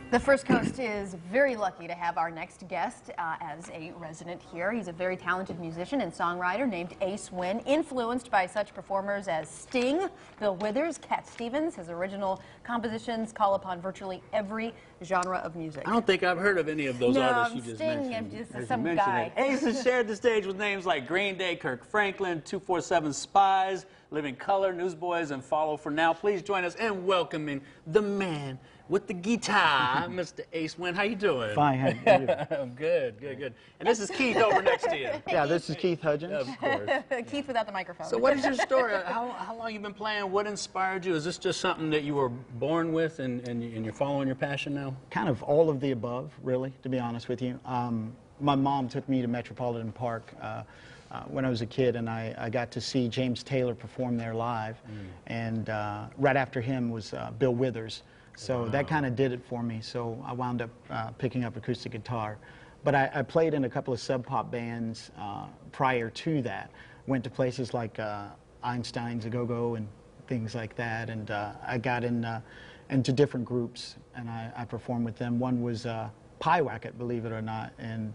The First Coast is very lucky to have our next guest as a resident here. He's a very talented musician and songwriter named Ace Wynn, influenced by such performers as Sting, Bill Withers, Cat Stevens. His original compositions call upon virtually every genre of music. I don't think I've heard of any of those artists you just Sting mentioned. and just some guy. Ace has shared the stage with names like Green Day, Kirk Franklin, 247 Spies, Living Colour, Newsboys, and Follow For Now. Please join us in welcoming the man with the guitar, Mr. Ace Wynn. How you doing? Fine, how are you? I'm good, good, good. And this is Keith over next to you. Yeah, this is Keith Hudgens. Of course. Keith without the microphone. So what is your story? How long you been playing? What inspired you? Is this just something that you were born with and you're following your passion now? Kind of all of the above, really, to be honest with you. My mom took me to Metropolitan Park when I was a kid, and I got to see James Taylor perform there live. And right after him was Bill Withers. So that kind of did it for me. So I wound up picking up acoustic guitar. But I played in a couple of sub-pop bands prior to that. Went to places like Einstein's A Go-Go and things like that. And I got into different groups, and I performed with them. One was Pyewacket, believe it or not. And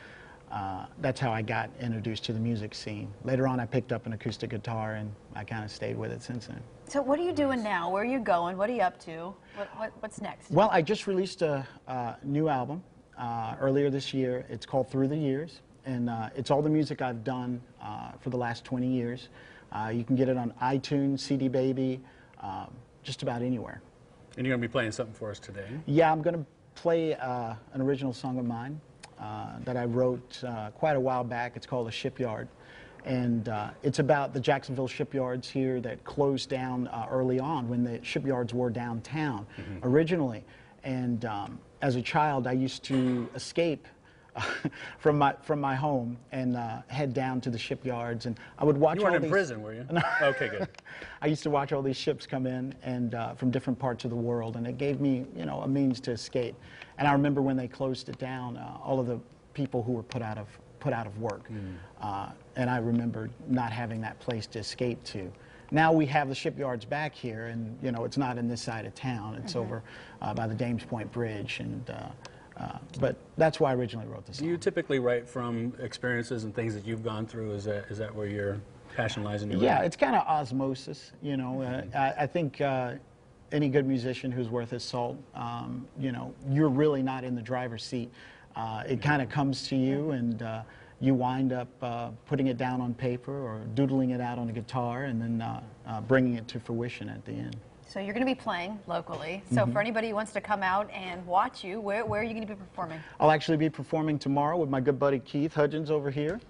that's how I got introduced to the music scene. Later on, I picked up an acoustic guitar, and I kind of stayed with it since then. So what are you doing now? Where are you going? What are you up to? What's next? Well, I just released a new album earlier this year. It's called Through the Years, and it's all the music I've done for the last 20 years. You can get it on iTunes, CD Baby, just about anywhere. And you're going to be playing something for us today? Yeah, I'm going to play an original song of mine that I wrote quite a while back. It's called A Shipyard. And it's about the Jacksonville shipyards here that closed down early on when the shipyards were downtown originally. And as a child, I used to escape from my home and head down to the shipyards, and I would watch. You weren't in prison, were you? No. Okay, good. I used to watch all these ships come in and from different parts of the world, and it gave me, you know, a means to escape. And I remember when they closed it down, all of the people who were put out of work, and I remember not having that place to escape to. Now we have the shipyards back here, and you know, it's not in this side of town. It's over by the Dames Point Bridge, and but that's why I originally wrote this song. Do you typically write from experiences and things that you've gone through? Is that where your passion lies in your Yeah, writing? it's kind of osmosis, you know. I think any good musician who's worth his salt, you know, you're really not in the driver's seat. It kind of comes to you, and you wind up putting it down on paper or doodling it out on a guitar, and then bringing it to fruition at the end. So you're going to be playing locally. So for anybody who wants to come out and watch you, where are you going to be performing? I'll actually be performing tomorrow with my good buddy Keith Hudgens over here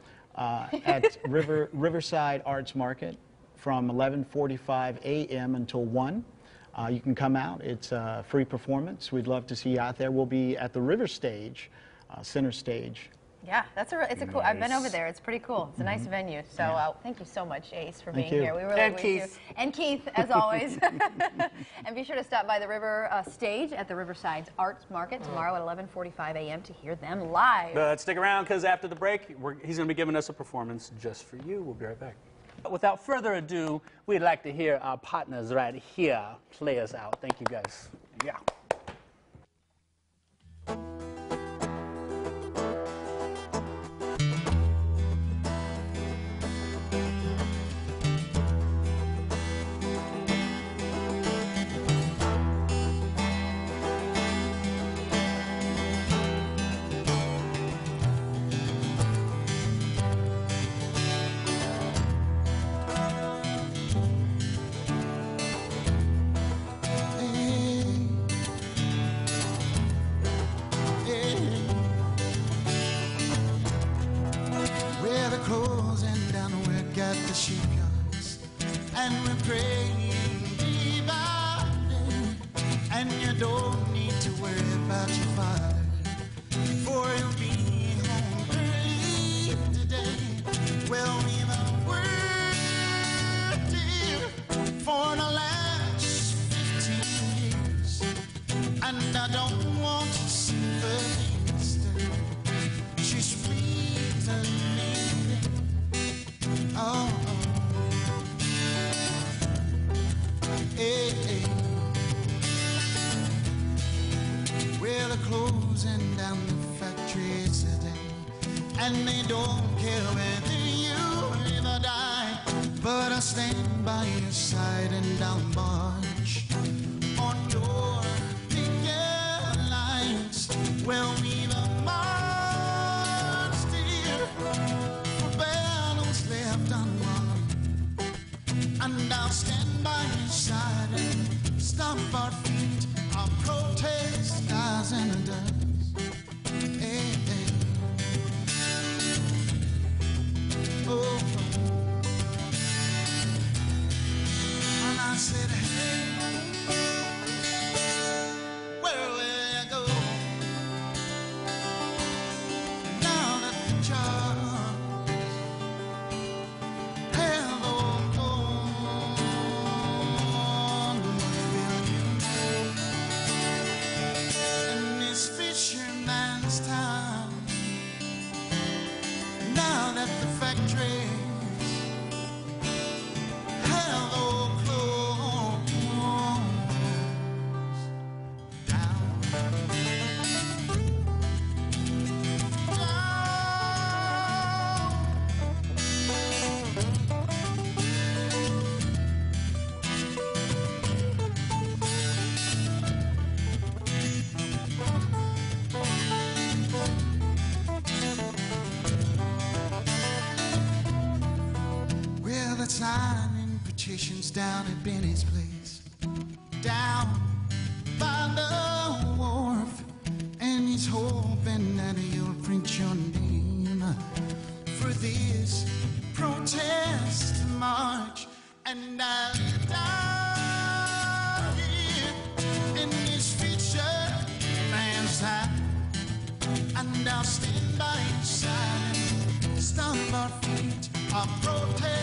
at Riverside Arts Market from 11:45 a.m. until 1. You can come out. It's a free performance. We'd love to see you out there. We'll be at the River Stage, center stage. Yeah, it's a cool. I've been over there. It's pretty cool. It's a nice venue. So thank you so much, Ace, for being here. We really appreciate you. And Keith, as always. And be sure to stop by the River Stage at the Riverside Arts Market tomorrow at 11:45 a.m. to hear them live. But stick around, because after the break, he's going to be giving us a performance just for you. We'll be right back. Without further ado, we'd like to hear our partners right here play us out. Thank you, guys. Yeah. The shipyards, and we're praying about it, and you don't need to worry about your father, for he'll be home early today. Well, we've worked here for the last 15 years, and I don't want to see the sister. She's sweet and neat. Oh, closing down the factories today, and they don't care whether you live or die. But I stand by your side and I'll march on your picket lines. Well, we've marched here for battles left unwon, and I'll stand by your side and stomp our feet. Our protest dies in the dust. Hey, hey. Oh, and I said, hey, where will you go now that the jobs have all gone? What will you do in this fisherman's town now that the factories have all closed down? Well, the signing petitions down at Benny's place, down by the wharf, and he's hoping that you'll print your name for this protest march. And I'll die here in this fisherman's town, and I'll stand by your side and stomp our feet. Our protest